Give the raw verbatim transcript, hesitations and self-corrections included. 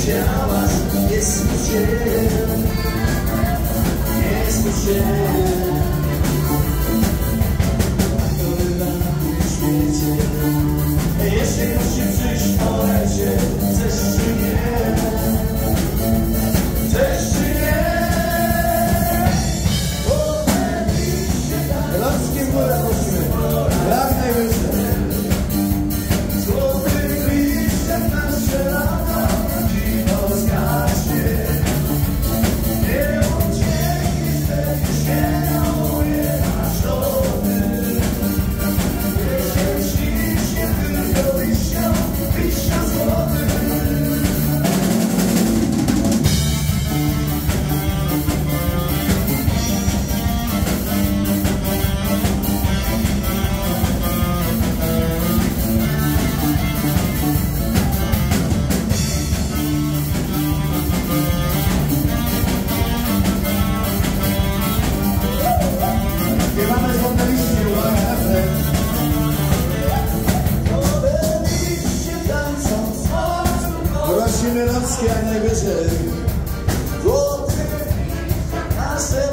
chciałaś, nie smuć się, nie smuć się. Jeśli musi przyjść po lecie, chcesz czy nie, chcesz czy nie. Laskiem górę prosimy, jak najwyżej. Złotych liściach nasze lata, dziwo zgaśnie. Nie uciekniesz, będziesz miał je aż do ty. Jeśli ślicznie tylko liścia, liścia złotych. Śpiewamy złote liście, uwaga, refren. Złote liście tańczą z słońcem. Prosimy Laskie jak najwyżej. Złote liście nasze